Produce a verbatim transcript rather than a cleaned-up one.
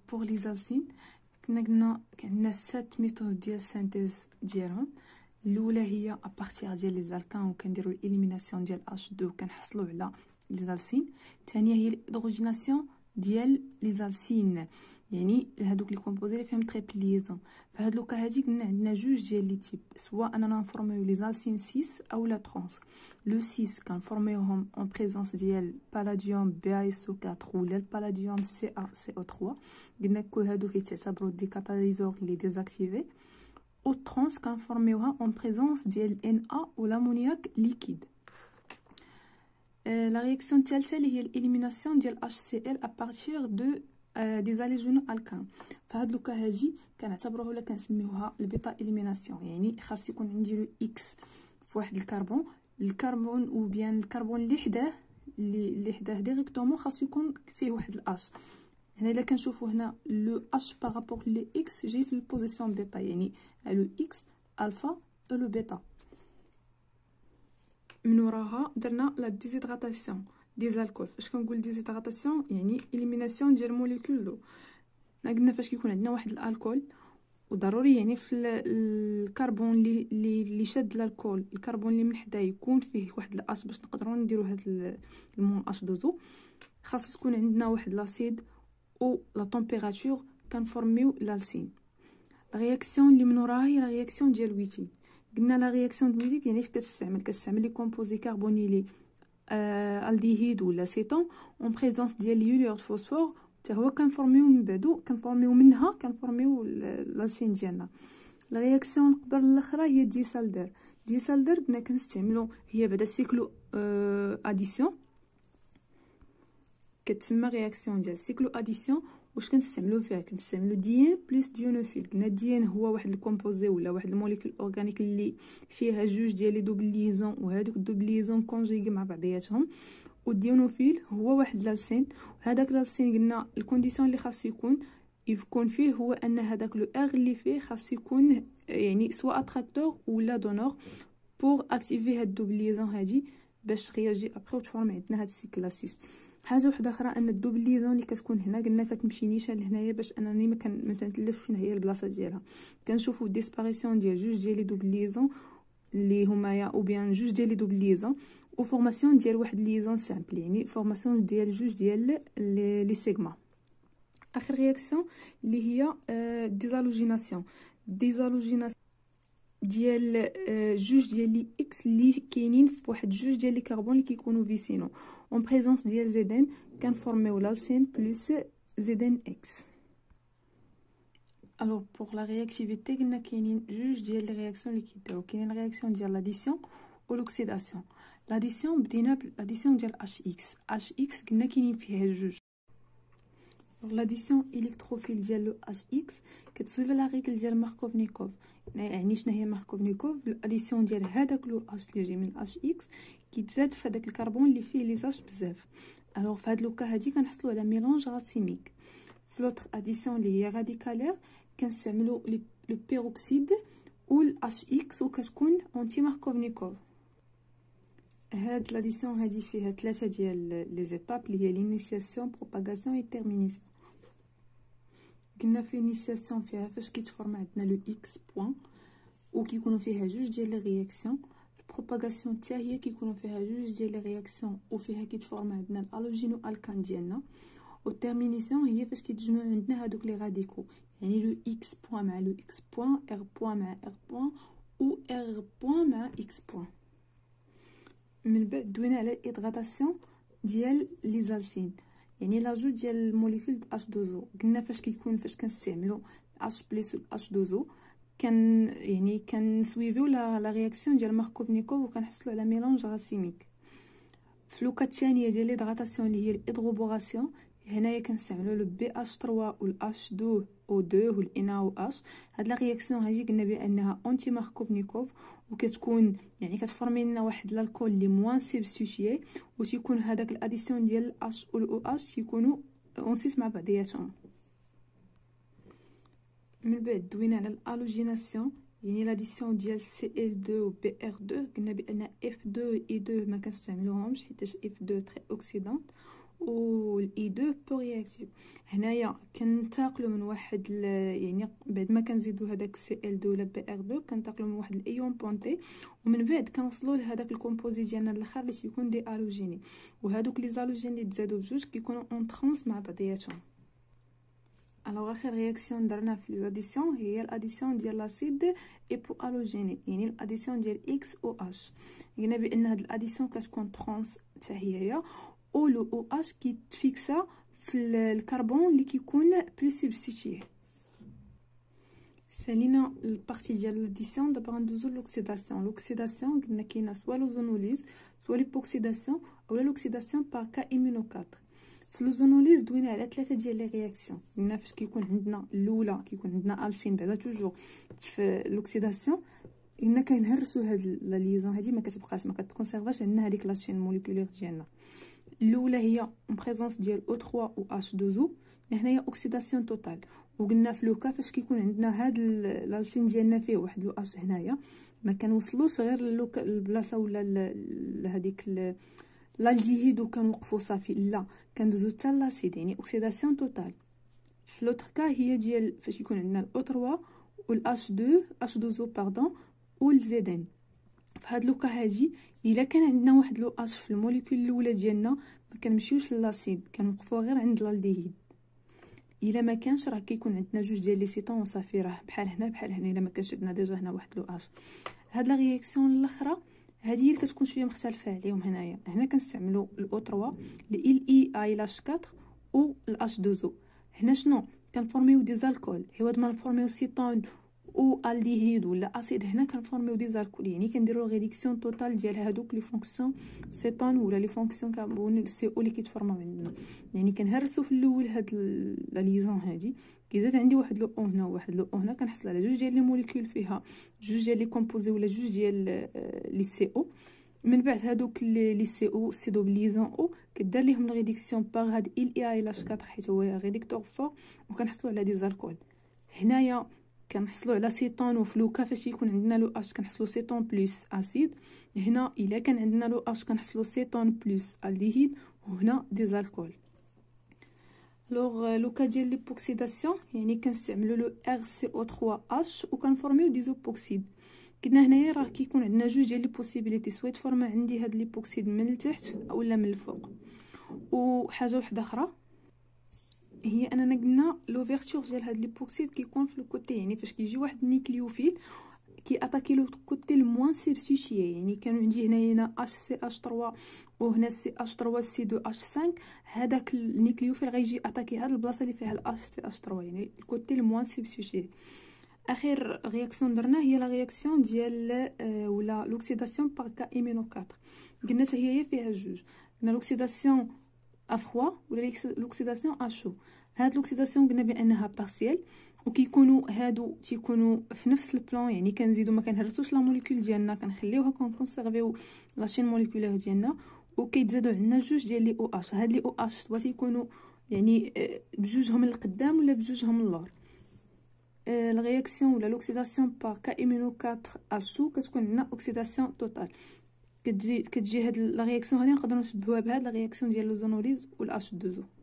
بور لي زالسين كنا قلنا عندنا سات ميثود ديال سانتيز ديالهم. الاولى هي ابارتيغ ديال لي زالكان وكنديروا الاليميناسيون ديال اش اثنين وكنحصلوا على لي زالسين. الثانيه هي الهيدروجيناسيون ديال لي زالسين، يعني هادوك لي كومبوزي اللي فيهم تريبل ليزون. فهاد لوكا هادي قلنا عندنا جوج ديال لي تيب، سواء اننا نفورميو لي زالسين ستة او لا ترانس. لو ستة كنفورميوهم اون بريزونس ديال بالاديوم بي اس او أربعة ولا البالاديوم سي ا سي او ثلاثة. قلنا كل هادو كيتعتبروا دي كاتاليزور لي ديزاكتيفي. او ترانس كنفورميوها اون بريزونس ديال ان ا ولا امونياك ليكيد. لا رياكسيون الثالثه اللي هي الاليميناسيون ديال اش سي ال ابارتيغ دو دي زاليجونو الكان. فهاد لوكا هادي كنعتبروه ولا كنسميوها البيتا اليميناسيون، يعني خاص يكون عندي لو اكس في واحد الكربون، الكربون او بيان الكربون اللي حداه اللي اللي حداه ديريكتومون خاص يكون فيه واحد الاش. هنا الا كنشوفوا هنا لو اش بارابور لي اكس جاي في البوزيسيون بيتا، يعني لو اكس الفا و لو بيتا. من وراها درنا لا ديزيدراتاسيون دي زالكول. فاش كنقول ديزيدراتاسيون يعني اليميناسيون ديال موليكول دو. قلنا فاش كيكون عندنا واحد الالكول وضروري يعني في الكربون اللي اللي شاد الالكول، الكربون اللي من حداه يكون فيه واحد الاش باش نقدروا نديروا هاد المون اش دوزو، خاص تكون عندنا واحد لاسيد او لا طومبيراتور كنفورميو لالسين. لا رياكسيون اللي من وراها هي لا رياكسيون ديال ويتي. قلنا لا رياكسيون ديال ويتي يعني كتستعمل كتستعمل لي كومبوزي كربونيلي آه الديهيد ولا سيتون اون بريزونس ديال اليوليور فوسفور، حتى هو كنفورميو من بعدو كنفورميو منها كنفورميو لالسين ديالنا. لا رياكسيون قبل الاخرى هي ديسالدر. ديسالدر قلنا كنستعملو هي بعدا سيكلو آه اديسيون، كتسمى رياكسيون ديال سيكلو اديسيون. واش كنستعملو فيها؟ كنستعملو ديان بلس ديونوفيل. قلنا ديان هو واحد الكومبوزي ولا واحد الموليكول اورغانيك اللي فيها جوج ديال لي دوبل ليزون، وهادوك الدوبل ليزون كونجيغي مع بعضياتهم. والديونوفيل هو واحد لالسين، وهذاك لالسين قلنا الكونديسيون اللي خاص يكون يكون فيه هو ان هذاك لو ار اللي فيه خاص يكون يعني سواء اتراكتور ولا دونور بور اكتيفي هاد الدوبل ليزون هادي باش ترياجي ابري وتفورم عندنا هاد السيكلاسيس. حاجه وحده اخرى ان الدوبل ليزون اللي كتكون هنا قلنا كتمشي نيشان لهنايا باش انني ما كان ما تنتلف فين هي البلاصه ديالها. كنشوفوا ديسباريسيون ديال جوج ديال لي دوبل ليزون اللي هما يا او بيان جوج ديال لي دوبل ليزون و فورماسيون ديال واحد ليزون سامبل، يعني فورماسيون ديال جوج ديال لي سيغما. اخر رياكسيون اللي هي ديزالوجيناسيون. ديزالوجيناسيون ديال جوج ديال لي اكس اللي كاينين في واحد جوج ديال لي كربون اللي كيكونوا فيسينو اون بريزونس ديال زدن كنفورميو لالسين بلس زدن اكس. الوغ بوغ لا رياكتيفيتي قلنا كاينين جوج ديال لي رياكسيون اللي كيديروا. كاينين رياكسيون ديال لاديسيون و لوكسيداسيون. لاديسيون بدينا بلاديسيون ديال اش اكس. اش اكس قلنا كاينين فيها جوج. لاديسيون الكتروفيل ديال لو اش اكس كتسويف لا ريغل ديال ماركوفنيكوف. يعني شنو هي ماركوفنيكوف؟ الاديسيون ديال هذاك لو اش اللي جاي من اش اكس كيتزاد في هذاك الكربون اللي فيه ليزاج بزاف. الوغ في هاد لوكا هادي كنحصلوا على ميلونج راسيميك. في لوطر اديسيون اللي هي راديكالير كنستعملوا لو بيروكسيد و الاش اكس وكتكون اونتي ماركوفنيكوف. هاد لاديسيون هادي فيها ثلاثه ديال لي زيتاب اللي هي لينيسياسيون بروباغاسيون اي تيرمينيسيون. قلنا في لينيسياسيون فيها فاش كيتفورم عندنا لو اكس بوين وكيكونوا فيها جوج ديال لي رياكسيون. البروباغاسيون حتى هي كيكونوا فيها جوج ديال لي رياكسيون وفيها كيتفورم عندنا الالوجينو الكان ديالنا. والتيرمينيسيون هي فاش كيتجمعوا عندنا هادوك لي راديكو، يعني لو اكس بوين مع لو اكس بوين، ار بوين مع ار بوين و ار بوين مع اكس بوين. من بعد دوينا على الهيدراتاسيون ديال لي زالسين، يعني لاجو ديال الموليكول اش دوزو. قلنا فاش كيكون فاش كنستعملوا اش بلس اش دوزو كان يعني كنسويفيو لا لا رياكسيون ديال ماركوفنيكوف وكنحصلوا على ميلونج راسيميك. في لوكا الثانيه ديال ليدغاتاسيون اللي هي الهيدروبوراسيون هنايا كنستعملوا لو بي اش ثلاثة و الاش اثنين او اثنين و الان او اش. هاد لا رياكسيون هذه قلنا بانها اونتي ماركوفنيكوف وكتكون يعني كتفورمي لنا واحد الكول اللي موان سبستيتيي وتيكون هذاك الاديسيون ديال الاش و الاو اش تيكونوا اونسيس مع بعضياتهم. من بعد دوينا على الالوجيناسيون، يعني لاديسيون ديال سي ال اثنين و بي ار اثنين. قلنا بان اف اثنين اي اثنين ما كنستعملوهمش حيت اف اثنين تري اوكسيدانت و الاي اثنين بو رياكتيف. هنايا كننتقلوا من واحد ل... يعني بعد ما كنزيدوا هذاك سي ال اثنين ولا بي ار اثنين كننتقلوا من واحد الايون بونتي، ومن بعد كنوصلوا لهذاك الكومبوزي ديالنا الاخر اللي تيكون دي الوجيني، وهذوك لي زالوجين اللي تزادوا بجوج كيكونوا اون ترانس مع بعضياتهم. الوغ اخر رياكسيون درنا في لاديسيون هي الاديسيون ديال لاسيد ايبو الوجيني، يعني الاديسيون ديال اكس او اش. قلنا بان هاد الاديسيون كتكون ترانس حتى هي، او لو او اش كيتفيكسا في الكربون اللي كيكون بلو سبستيتيي. سالينا البارتي ديال لاديسيون. دابا غندوزو لوكسيداسيون. لوكسيداسيون قلنا كاينه سوا لوزونوليز سوا ليبوكسيداسيون اولا لوكسيداسيون بار كا ايمونو أربعة. في لوزونوليز دوينا على ثلاثه ديال لي رياكسيون. قلنا فاش كيكون عندنا الاولى كيكون عندنا السين بعدا توجور في لوكسيداسيون، قلنا كنهرسوا هاد لا ليزون هادي ما كتبقاش ما كتكونسيرفاش عندنا هذيك لاشين موليكولير ديالنا. الاولى هي اون بريزونس ديال او ثلاثة و اش اثنين او، هنايا اوكسيداسيون توتال. وقلنا في لوكا فاش كيكون عندنا هاد لالسين ديالنا فيه واحد لو اش هنايا ما كنوصلوش غير لوكا البلاصه ولا لهذيك الالديهيد وكنوقفوا صافي، لا كندوزو حتى لاسيد، يعني اوكسيداسيون توتال. في لوتر كا هي ديال فاش يكون عندنا الاو ثلاثة والاش اثنين اش اثنين او باردون والزيدين. في هاد لوكا هادي الا كان عندنا واحد لو اش في الموليكول الاولى ديالنا ما كنمشيوش للاسيد، كنوقفوا غير عند الالديهيد. الا ما كانش راه كيكون عندنا جوج ديال لي سيتون وصافي، راه بحال هنا بحال هنا. الا ما كانش عندنا ديجا هنا واحد لو اش. هاد لا رياكسيون الاخرى هذه هي اللي كتكون شويه مختلفه عليهم. هنايا هنا كنستعملوا الاو ثلاثة ال اي اي لاش أربعة و الاش اثنين او. هنا شنو كنفورميو دي زالكول عوض ما نفورميو سيتون او الديهيد ولا اسيد، هنا كنفورميو دي زالكول، يعني كنديروا ريدكسيون توتال ديال هادوك لي فونكسيون سيتون ولا لي فونكسيون كاربون سي او اللي كيتفورماو عندنا. يعني كنهرسوا في الاول هاد لا ليزون هادي، كيزيد عندي واحد لو او هنا وواحد لو او هنا، كنحصل على جوج ديال لي موليكول فيها جوج ديال لي كومبوزي ولا جوج ديال لي سي او. من بعد هادوك لي سي او سي دو ليزون او كدار ليهم لا ريدكسيون باغ هاد ال اي اي لاش أربعة حيت هو ريدكتور فور، وكنحصلوا على دي زالكول. هنايا كنحصلوا على سيتون، وفلوكا فاش يكون عندنا لو اش كنحصلوا سيتون بلس اسيد. هنا الا كان عندنا لو اش كنحصلوا سيتون بلس الديهيد، وهنا دي زالكول. لوغ لوكا ديال ليبوكسيداسيون يعني كنستعملوا لو ار سي او ثلاثة اش وكنفورميو ديزوبوكسيد. كنا هنايا راه كيكون عندنا جوج ديال لي بوسيبيليتي، سوا تفورما عندي هاد ليبوكسيد من التحت اولا من الفوق. وحاجه واحده اخرى هي اننا قلنا لوفيرتور ديال هاد ليبوكسيد كيكون في الكوتي، يعني فاش كيجي واحد النيكليوفيل كي اتاكي لو كوتي الموان سبستيتيي. يعني كانوا عندي هنايا اش سي اش ثلاثة وهنا سي اش ثلاثة سي اثنين اش خمسة، هذاك النيكليوفيل غيجي اتاكي هاد البلاصه اللي فيها الاش سي اش ثلاثة، يعني الكوتي الموان سبستيتيي. اخر رياكسيون درنا هي لا رياكسيون ديال آه ولا لوكسيداسيون بار كا ايمينو أربعة. قلنا حتى هي فيها جوج، قلنا لوكسيداسيون افوا ولا لوكسيداسيون اشو. هاد لوكسيداسيون قلنا بانها بارسيال، وكيكونوا هادو تيكونوا في نفس البلان، يعني كنزيدو ما كنهرسوش لا موليكول ديالنا، كنخليوها كونسيرفيو لاشين موليكولير ديالنا، وكيتزادوا عندنا جوج ديال لي او اش. هاد لي او اش سوا تيكونوا يعني بجوجهم القدام ولا بجوجهم اللور. لا رياكسيون ولا لوكسيداسيون بار كا ايمينو أربعة اشو كتكون عندنا اوكسيداسيون توتال. كتجي كتجي هاد لا رياكسيون هادي نقدروا نشبهوها بهاد لا رياكسيون ديال لوزونوليز والاش اثنين او.